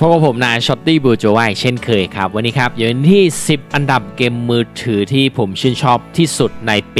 พบกับผมนายช็อตตี้บูโจวเช่นเคยครับวันนี้ครับอยู่ที่10อันดับเกมมือถือที่ผมชื่นชอบที่สุดในปี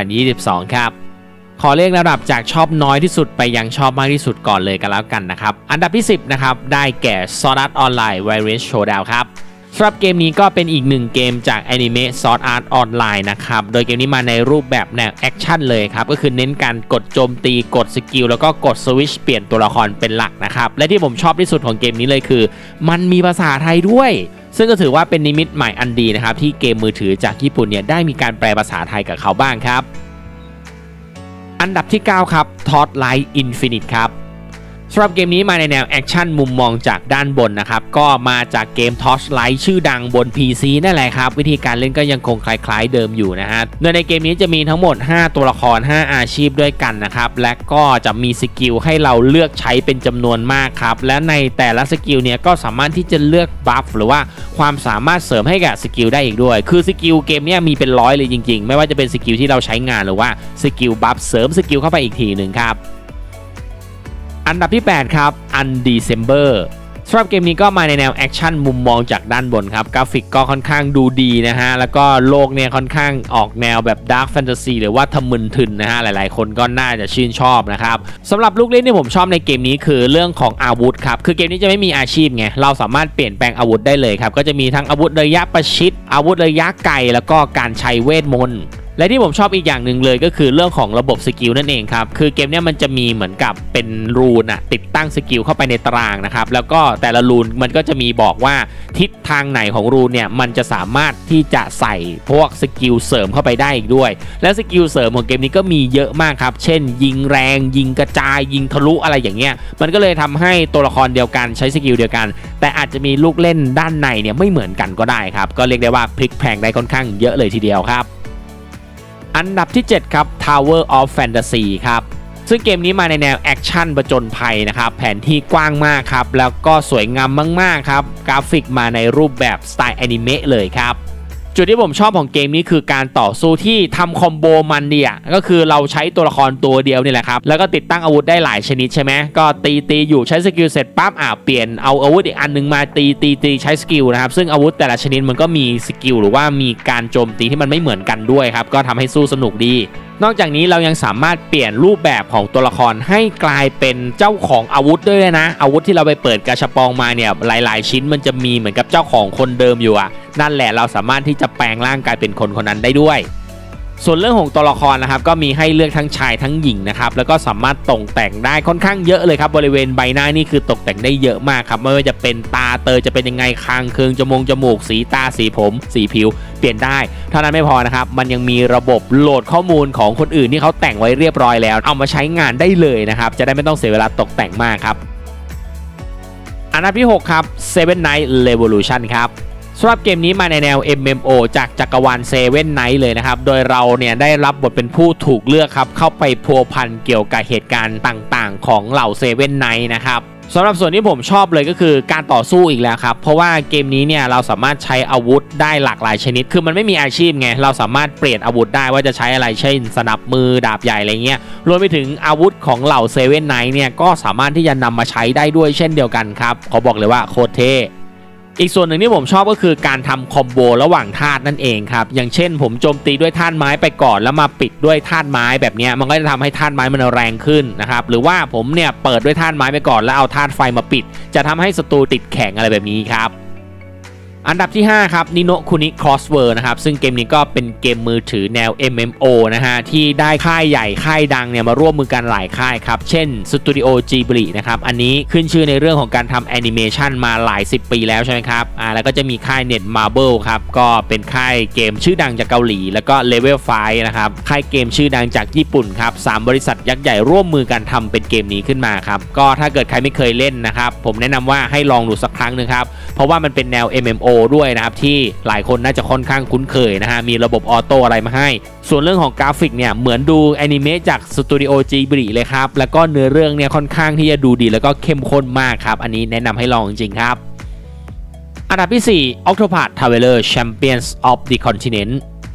2022 ครับขอเรียงระดับจากชอบน้อยที่สุดไปยังชอบมากที่สุดก่อนเลยกันแล้วกันนะครับอันดับที่10นะครับได้แก่ Sword Art Online Variant Showdown ครับสำหรับเกมนี้ก็เป็นอีกหนึ่งเกมจากแอนิเมะ Sword Art Online นะครับโดยเกมนี้มาในรูปแบบแนวแอคชั่นเลยครับก็คือเน้นการกดโจมตีกดสกิลแล้วก็กดสวิตช์เปลี่ยนตัวละครเป็นหลักนะครับและที่ผมชอบที่สุดของเกมนี้เลยคือมันมีภาษาไทยด้วยซึ่งก็ถือว่าเป็นนิมิตใหม่อันดีนะครับที่เกมมือถือจากญี่ปุ่นเนี่ยได้มีการแปลภาษาไทยกับเขาบ้างครับอันดับที่9ครับ Torchlight Infinite ครับสำหรับเกมนี้มาในแนวแอคชั่นมุมมองจากด้านบนนะครับก็มาจากเกม Torchlight ชื่อดังบน PC นั่นแหละครับวิธีการเล่นก็ยังคงคล้ายๆเดิมอยู่นะฮะโดยในเกมนี้จะมีทั้งหมด5ตัวละคร5อาชีพด้วยกันนะครับและก็จะมีสกิลให้เราเลือกใช้เป็นจำนวนมากครับและในแต่ละสกิลเนี่ยก็สามารถที่จะเลือกบัฟหรือว่าความสามารถเสริมให้กับสกิลได้อีกด้วยคือสกิลเกมนี้มีเป็นร้อยเลยจริงๆไม่ว่าจะเป็นสกิลที่เราใช้งานหรือว่าสกิลบัฟเสริมสกิลเข้าไปอีกทีหนึ่งครับอันดับที่8ครับ Undecember สำหรับเกมนี้ก็มาในแนวแอคชั่นมุมมองจากด้านบนครับกราฟิกก็ค่อนข้างดูดีนะฮะแล้วก็โลกเนี่ยค่อนข้างออกแนวแบบดาร์กแฟนตาซีหรือว่าทะมึนทึนนะฮะหลายๆคนก็น่าจะชื่นชอบนะครับสำหรับลูกเล่นที่ผมชอบในเกมนี้คือเรื่องของอาวุธครับคือเกมนี้จะไม่มีอาชีพไงเราสามารถเปลี่ยนแปลงอาวุธได้เลยครับก็จะมีทั้งอาวุธระยะประชิดอาวุธระยะไกลแล้วก็การใช้เวทมนต์และที่ผมชอบอีกอย่างหนึ่งเลยก็คือเรื่องของระบบสกิลนั่นเองครับคือเกมนี้มันจะมีเหมือนกับเป็นรูนติดตั้งสกิลเข้าไปในตารางนะครับแล้วก็แต่ละรูนมันก็จะมีบอกว่าทิศทางไหนของรูนเนี่ยมันจะสามารถที่จะใส่พวกสกิลเสริมเข้าไปได้อีกด้วยและสกิลเสริมของเกมนี้ก็มีเยอะมากครับเช่นยิงแรงยิงกระจายยิงทะลุอะไรอย่างเงี้ยมันก็เลยทำให้ตัวละครเดียวกันใช้สกิลเดียวกันแต่อาจจะมีลูกเล่นด้านในเนี่ยไม่เหมือนกันก็ได้ครับก็เรียกได้ว่าพลิกแพลงได้ค่อนข้างเยอะเลยทีเดียวครับอันดับที่7ครับ Tower of Fantasy ครับซึ่งเกมนี้มาในแนวแอคชั่นผจญภัยนะครับแผนที่กว้างมากครับแล้วก็สวยงามมากๆครับกราฟิกมาในรูปแบบสไตล์แอนิเมะเลยครับจุดที่ผมชอบของเกมนี้คือการต่อสู้ที่ทำคอมโบมันดีก็คือเราใช้ตัวละครตัวเดียวนี่แหละครับแล้วก็ติดตั้งอาวุธได้หลายชนิดใช่ไหมก็ตีอยู่ใช้สกิลเสร็จปั๊บเปลี่ยนเอาอาวุธอีกอันนึงมาตีใช้สกิลนะครับซึ่งอาวุธแต่ละชนิดมันก็มีสกิลหรือว่ามีการโจมตีที่มันไม่เหมือนกันด้วยครับก็ทำให้สู้สนุกดีนอกจากนี้เรายังสามารถเปลี่ยนรูปแบบของตัวละครให้กลายเป็นเจ้าของอาวุธด้วยนะอาวุธที่เราไปเปิดกระชับปองมาเนี่ยหลายๆชิ้นมันจะมีเหมือนกับเจ้าของคนเดิมอยู่นั่นแหละเราสามารถที่จะแปลงร่างกายเป็นคนนั้นได้ด้วยส่วนเรื่องของตัวละครนะครับก็มีให้เลือกทั้งชายทั้งหญิงนะครับแล้วก็สามารถตกแต่งได้ค่อนข้างเยอะเลยครับบริเวณใบหน้านี่คือตกแต่งได้เยอะมากครับไม่ว่าจะเป็นตาเตยจะเป็นยังไงคางเคืองจมูกสีตาสีผมสีผิวเปลี่ยนได้เท่านั้นไม่พอนะครับมันยังมีระบบโหลดข้อมูลของคนอื่นที่เขาแต่งไว้เรียบร้อยแล้วเอามาใช้งานได้เลยนะครับจะได้ไม่ต้องเสียเวลาตกแต่งมากครับอันดับที่6ครับ Seven Knights Revolution ครับสำหรับเกมนี้มาในแนว MMO จากจักรวาล Seven Knights เลยนะครับโดยเราเนี่ยได้รับบทเป็นผู้ถูกเลือกครับเข้าไปพัวพันเกี่ยวกับเหตุการณ์ต่างๆของเหล่า Seven Knights นะครับสำหรับส่วนที่ผมชอบเลยก็คือการต่อสู้อีกแล้วครับเพราะว่าเกมนี้เนี่ยเราสามารถใช้อาวุธได้หลากหลายชนิดคือมันไม่มีอาชีพไงเราสามารถเปลี่ยนอาวุธได้ว่าจะใช้อะไรเช่นสนับมือดาบใหญ่อะไรเงี้ยรวมไปถึงอาวุธของเหล่า Seven Knights เนี่ยก็สามารถที่จะนำมาใช้ได้ด้วยเช่นเดียวกันครับขอบอกเลยว่าโคตรเท่อีกส่วนหนึ่งที่ผมชอบก็คือการทำคอมโบระหว่างธาตุนั่นเองครับอย่างเช่นผมโจมตีด้วยธาตุไม้ไปก่อนแล้วมาปิดด้วยธาตุไม้แบบนี้มันก็จะทำให้ธาตุไม้มันแรงขึ้นนะครับหรือว่าผมเนี่ยเปิดด้วยธาตุไม้ไปก่อนแล้วเอาธาตุไฟมาปิดจะทำให้ศัตรูติดแข็งอะไรแบบนี้ครับอันดับที่5ครับนิโนคุนิครอสเวิร์นะครับซึ่งเกมนี้ก็เป็นเกมมือถือแนว MMO นะฮะที่ได้ค่ายใหญ่ค่ายดังเนี่ยมาร่วมมือกันหลายค่ายครับเช่นสตูดิโอจิบลินะครับอันนี้ขึ้นชื่อในเรื่องของการทำแอนิเมชันมาหลาย10ปีแล้วใช่ไหมครับแล้วก็จะมีค่าย Netmarble ครับก็เป็นค่ายเกมชื่อดังจากเกาหลีแล้วก็ Level 5นะครับค่ายเกมชื่อดังจากญี่ปุ่นครับ3บริษัทยักษ์ใหญ่ร่วมมือกันทำเป็นเกมนี้ขึ้นมาครับก็ถ้าเกิดใครไม่เคยเล่นนะครับผมแนะนำว่าให้ลองดูสักครั้งนึงครับเพราะว่ามันเป็นแนว MMOด้วยนะครับที่หลายคนน่าจะค่อนข้างคุ้นเคยนะฮะมีระบบออโต้อะไรมาให้ส่วนเรื่องของกราฟิกเนี่ยเหมือนดูแอนิเมะจากสตูดิโอจิบลิเลยครับแล้วก็เนื้อเรื่องเนี่ยค่อนข้างที่จะดูดีแล้วก็เข้มข้นมากครับอันนี้แนะนำให้ลองจริงๆครับอันดับที่4 Octopath Traveler Champions of the Continent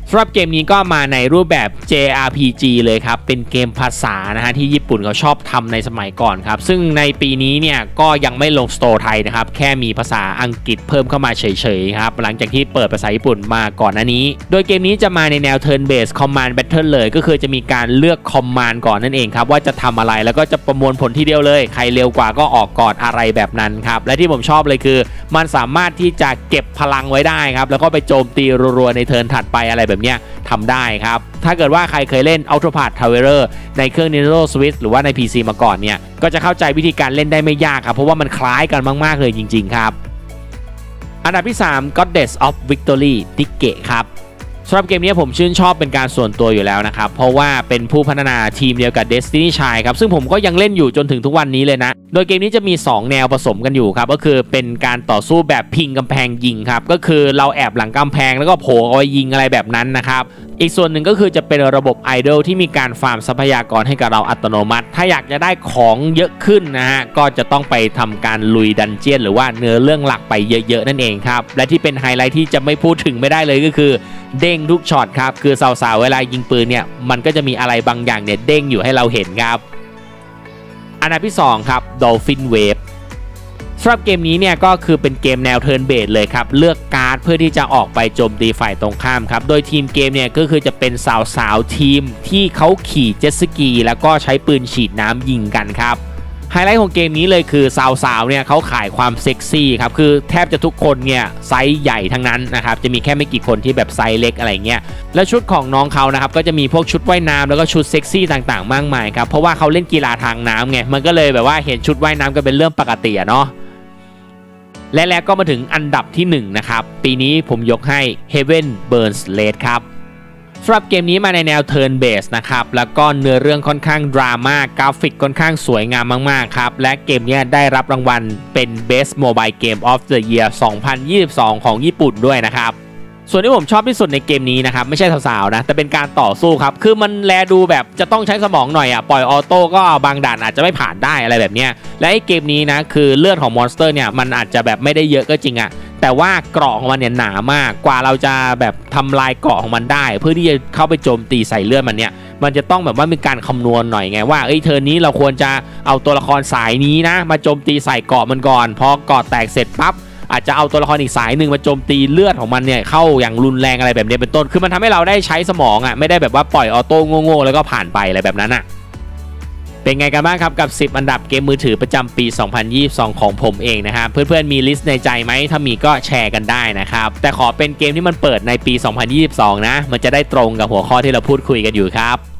สำหรับเกมนี้ก็มาในรูปแบบ JRPG เลยครับเป็นเกมภาษานะฮะที่ญี่ปุ่นเขาชอบทำในสมัยก่อนครับซึ่งในปีนี้เนี่ยก็ยังไม่ลงสโตร์ไทยนะครับแค่มีภาษาอังกฤษเพิ่มเข้ามาเฉยๆครับหลังจากที่เปิดภาษาญี่ปุ่นมาก่อนหน้านี้โดยเกมนี้จะมาในแนว Turn Based Command Battle เลยก็คือจะมีการเลือก Command ก่อนนั่นเองครับว่าจะทำอะไรแล้วก็จะประมวลผลทีเดียวเลยใครเร็วกว่าก็ออกก่อนอะไรแบบนั้นครับและที่ผมชอบเลยคือมันสามารถที่จะเก็บพลังไว้ได้ครับแล้วก็ไปโจมตีรัวๆในเทิร์นถัดไปอะไรแบบเนี้ยทำได้ครับถ้าเกิดว่าใครเคยเล่น Octopath Traveler ในเครื่อง Nintendo Switch หรือว่าใน PC มาก่อนเนี่ยก็จะเข้าใจวิธีการเล่นได้ไม่ยากครับเพราะว่ามันคล้ายกันมากๆเลยจริงๆครับอันดับที่3 Goddess of Victory ติเกะครับสำหรับเกมนี้ผมชื่นชอบเป็นการส่วนตัวอยู่แล้วนะครับเพราะว่าเป็นผู้พัฒนาทีมเดียวกับ Destiny Child ครับซึ่งผมก็ยังเล่นอยู่จนถึงทุกวันนี้เลยนะโดยเกมนี้จะมี2แนวผสมกันอยู่ครับก็คือเป็นการต่อสู้แบบพิงกำแพงยิงครับก็คือเราแอบหลังกำแพงแล้วก็โผล่เอาไว้ยิงอะไรแบบนั้นนะครับอีกส่วนหนึ่งก็คือจะเป็นระบบไอดอลที่มีการฟาร์มทรัพยากรให้กับเราอัตโนมัติถ้าอยากจะได้ของเยอะขึ้นนะฮะก็จะต้องไปทำการลุยดันเจี้ยนหรือว่าเนื้อเรื่องหลักไปเยอะๆนั่นเองครับและที่เป็นไฮไลท์ที่จะไม่พูดถึงไม่ได้เลยก็คือเด้งทุกช็อตครับคือสาวๆเวลายิงปืนเนี่ยมันก็จะมีอะไรบางอย่างเนี่ยเด้งอยู่ให้เราเห็นครับอันดับที่2ครับ Dolphin Wave สำหรับเกมนี้เนี่ยก็คือเป็นเกมแนว Turn Based เลยครับเลือกการ์ดเพื่อที่จะออกไปโจมตีฝ่ายตรงข้ามครับโดยทีมเกมเนี่ยก็คือจะเป็นสาวๆทีมที่เขาขี่เจ็ตสกีแล้วก็ใช้ปืนฉีดน้ำยิงกันครับไฮไลท์ของเกมนี้เลยคือสาวๆเนี่ยเขาขายความเซ็กซี่ครับคือแทบจะทุกคนเนี่ยไซส์ใหญ่ทั้งนั้นนะครับจะมีแค่ไม่กี่คนที่แบบไซส์เล็กอะไรเงี้ยแล้วชุดของน้องเขานะครับก็จะมีพวกชุดว่ายน้ำแล้วก็ชุดเซ็กซี่ต่างๆมากมายครับเพราะว่าเขาเล่นกีฬาทางน้ำไงมันก็เลยแบบว่าเห็นชุดว่ายน้ำก็เป็นเรื่องปกติเนาะและแล้วก็มาถึงอันดับที่1นะครับปีนี้ผมยกให้ Heaven Burns Red ครับสำหรับเกมนี้มาในแนว Turn Based นะครับแล้วก็เนื้อเรื่องค่อนข้างดราม่ากราฟิกค่อนข้างสวยงามมากๆครับและเกมนี้ได้รับรางวัลเป็น Best Mobile Game of the Year 2022 ของญี่ปุ่นด้วยนะครับส่วนที่ผมชอบที่สุดในเกมนี้นะครับไม่ใช่สาวๆนะแต่เป็นการต่อสู้ครับคือมันแลดูแบบจะต้องใช้สมองหน่อยอ่ะปล่อยออโต้ก็บางด่านอาจจะไม่ผ่านได้อะไรแบบเนี้ยและไอ้เกมนี้นะคือเลือดของมอนสเตอร์เนี่ยมันอาจจะแบบไม่ได้เยอะก็จริงอ่ะแต่ว่าเกราะของมันเนี่ยหนามากกว่าเราจะแบบทำลายเกราะของมันได้เพื่อที่จะเข้าไปโจมตีใส่เลือดมันเนี่ยมันจะต้องแบบว่ามีการคำนวณหน่อยไงว่าเทิร์นนี้เราควรจะเอาตัวละครสายนี้นะมาโจมตีใส่เกราะมันก่อนพอเกราะแตกเสร็จปั๊บอาจจะเอาตัวละครอีกสายหนึ่งมาโจมตีเลือดของมันเนี่ยเข้าอย่างรุนแรงอะไรแบบนี้เป็นต้นคือมันทำให้เราได้ใช้สมองอ่ะไม่ได้แบบว่าปล่อยออโต้โง่ๆแล้วก็ผ่านไปอะไรแบบนั้นอ่ะเป็นไงกันบ้างครับกับ10อันดับเกมมือถือประจำปี 2022 ของผมเองนะครับเพื่อนๆมีลิสต์ในใจไหมถ้ามีก็แชร์กันได้นะครับแต่ขอเป็นเกมที่มันเปิดในปี 2022 นะมันจะได้ตรงกับหัวข้อที่เราพูดคุยกันอยู่ครับ